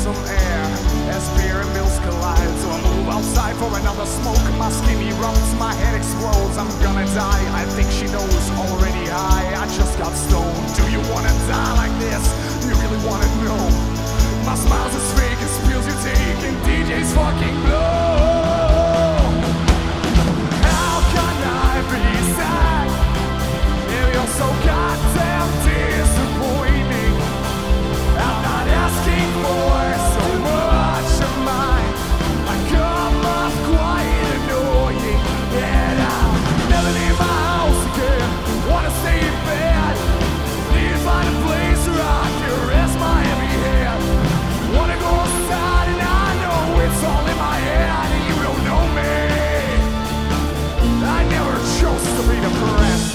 some air as beer and bills collide. So I move outside for another smoke. My skin erupts, my head explodes. I'm gonna die, I think she knows. Already high, I just got stoned. Do you wanna die like this? You really wanna know? My smile's as fake as pills you take and DJ's fucking blow. How can I be sad if you're so goddamn disappointing? I'm not asking for so much of mine. I come off quite annoying, and I'll never leave my house again. Wanna stay in bed, need to find a place where I can rest my heavy head. Wanna go outside and I know it's all in my head, and you don't know me. I never chose to be depressed.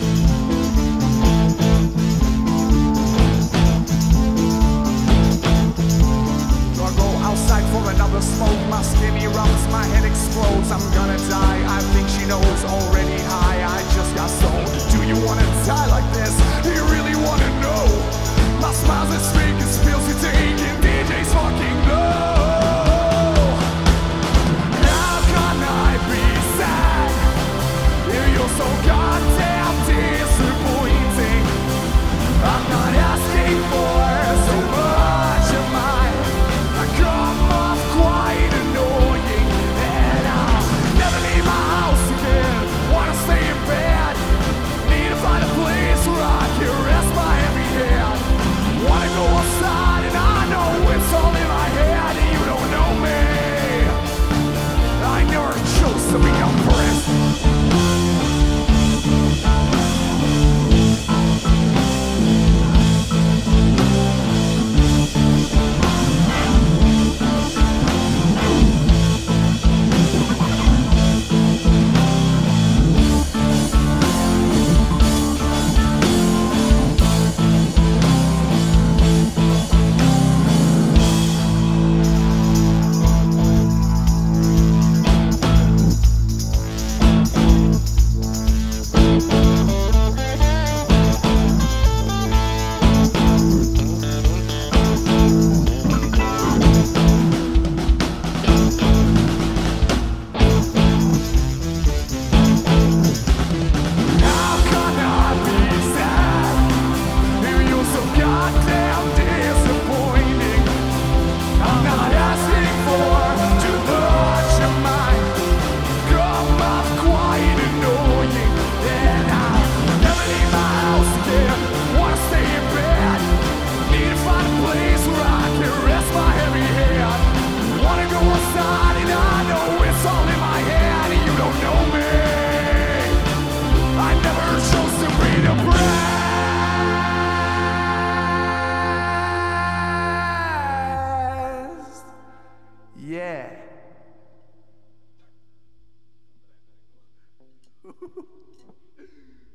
Outside for another smoke, my skin erupts, my head explodes. I'm gonna die, I think she knows. Already high, I just got stoned. Do you wanna die like this? Do you really wanna know? My smile's as fake as pills you take and DJ's fucking low. How can I be sad if you're so goddamn disappointing? I'm not asking for so much of mine. I come off quite annoying, and I'll never leave my house again. Wanna stay in bed, need to find a place where I can rest my heavy head. Wanna go outside and I know it's all in my head, and you don't know me. I never chose to be oppressed. Yeah.